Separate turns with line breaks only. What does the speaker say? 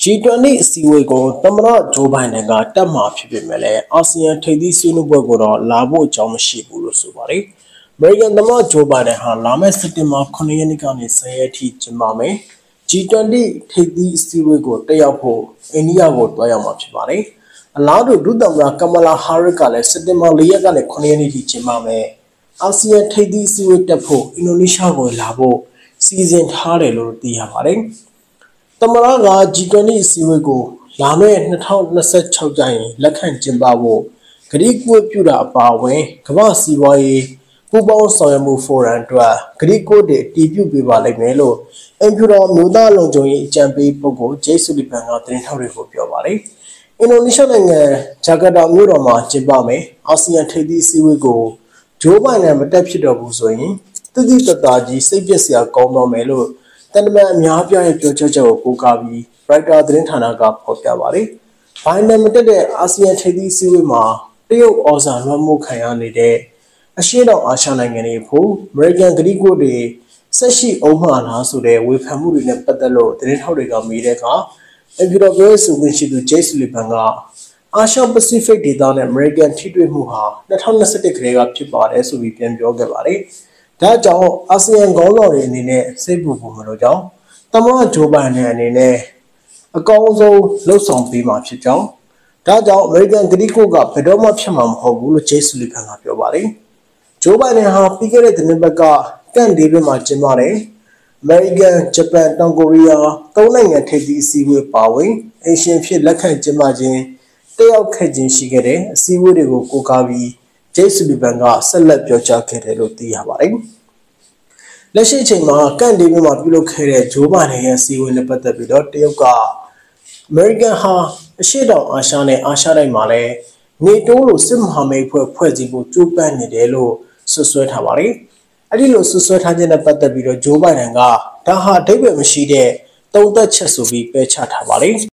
G20 စီဝေးကိုသမ္မတဂျိုးဘိုင်ဒန်ကတက်မှာဖြစ်ပေမဲ့လည်းအာဆီယံထိပ်သီးဆွေးနွေးပွဲကိုတော့လာဖို့အကြောင်းမရှိဘူးလို့ဆိုပါတယ်။ အမေရိကန်သမ္မတဂျိုးဘိုင်ဒန်ဟာလာမယ့်စက်တင်ဘာ9ရက်နေ့ကနေ10ရက်ထိကျင်းပမယ် G20 ထိပ်သီးစီဝေးကိုတက်ရောက်ဖို့အိန္ဒိယကိုတွားရောက်မှာဖြစ်ပါတယ်။အလားတူဒုသမ္မတကမလာဟာရစ်ကလည်းစက်တင်ဘာ4ရက်ကနေ9ရက်နေ့ထိကျင်းပမယ်။အာဆီယံထိပ်သီးစီဝေးတက်ဖို့အင်ဒိုနီးရှားကိုလာဖို့စီစဉ်ထားတယ်လို့သိရပါတယ်။သမ္မတက G20 အစည်းအဝေးကိုလာမယ့်2026ကျရင်လက်ခံကျင်းပဖို့ကတိကဝတ်ပြုတာအပါအဝင်ကမ္ဘာစီးပွားရေးပူးပေါင်းဆောင်ရွက်မှုဖိုရမ်အတွက်ကတိကဝတ်တွေတည်ပြုပေးပါလိမ့်မယ်လို့အင်ဖြူတော်မျိုးသားလုံခြုံရေးအကြံပေးပုဂ္ဂိုလ်ဂျေးဆူလီဗန်ကသတင်းထောက်တွေကိုပြောပါတယ်။အင်ဒိုနီးရှားနိုင်ငံဂျကာတာမြို့တော်မှာကျင်းပမယ်အာဆီယံထိပ်သီးအစည်းအဝေးကိုဂျိုးဘိုင်ဒန်မတက်ဖြစ်တော့ဘူးဆိုရင်တိတိတသားကြီးစိတ်ပျက်စရာကောင်းတော့မယ်လို့တန်တမန်အများပြရဲ့ပြောချက်ချက်ကိုကိုးကားပြီးရိုက်တာသတင်းဌာနကဖော်ပြပါတယ်။ဘိုင်ဒန်မတက်တဲ့အာဆီယံထိပ်သီးစည်းဝေးမှာတရုတ်ဩဇာလွှမ်းမိုးခံရနေတဲ့အရှေ့တောင်အာရှနိုင်ငံတွေဖို့အမေရိကန်ကတိကဝတ်တွေဆက်ရှိအောင်မှာလားဆိုတဲ့ဝေဖန်မှုတွေနဲ့ပတ်သက်လို့သတင်းထောက်တွေကမေးတဲ့အခါအင်ဖြူတော်ပြောရေးဆိုခွင့်ရှိသူဂျေးဆူလီဗန်ကအာရှပစိဖိတ်ဒေသနဲ့အမေရိကန်ထိတွေ့မှုဟာ2021ခရေကဖြစ်ပါတယ်ဆိုပြီးပြန်ပြောခဲ့ပါတယ်။ဒါကြောင့်အာဆီယံခေါင်းဆောင်တွေအနေနဲ့စိတ်ပူပူမလို့ကြောင့်သမ္မတဂျိုးဘိုင်ဒန်အနေနဲ့အကောင်းဆုံးလှုပ်ဆောင်ပေးမှာဖြစ်ကြောင်းဒါကြောင့်အမေရိကန်ကတိကဝတ်ကဘယ်တော့မှဖြစ်မှာမဟုတ်ဘူးလို့ဂျေးဆူလီဗန်ကပြောပါတယ်။ဂျိုးဘိုင်ဒန်ဟာပြီးခဲ့တဲ့သတင်းပတ်ကကန့်ဒေးဗစ်မှာကျင်းပတဲ့အမေရိကန်ဂျပန်တောင်ကိုရီးယားသုံးနိုင်ငံထိပ်သီးအစည်းအဝေးပါဝင်အရှင်ဖြစ်လက်ခံကျင်းပခြင်းတက်ရောက်ခဲ့ခြင်းရှိခဲ့တဲ့အစည်းအဝေးတွေကိုကိုးကားပြီးဂျေးဆူလီဗန်ကဆက်လက်ပြောကြားခဲ့တယ်လို့သိရပါတယ်။လက်ရှိအချိန်မှာကန့်ဒေးဗစ်မှာပြုလုပ်ခဲ့တဲ့ဂျိုးဘိုင်ဒန်ရဲ့အစည်းအဝေးနဲ့ပတ်သက်ပြီးတော့တရုတ်ကအမေရိကန်ဟာအရှေ့တောင်အာရှနဲ့အာရှတိုင်းမှာလည်းနေတိုးလိုစစ်မဟာမိတ်ဖွဲ့စည်းဖို့ကြိုးပမ်းနေတယ်လို့ဆွဆွဲထားပါတယ်။အဲဒီလိုဆွဆွဲထားခြင်းနဲ့ပတ်သက်ပြီးတော့ဂျိုးဘိုင်ဒန်ကဒါဟာအဓိပ္ပာယ်မရှိတဲ့သုံးသက်ချက်ဆိုပြီးပယ်ချထားပါတယ်။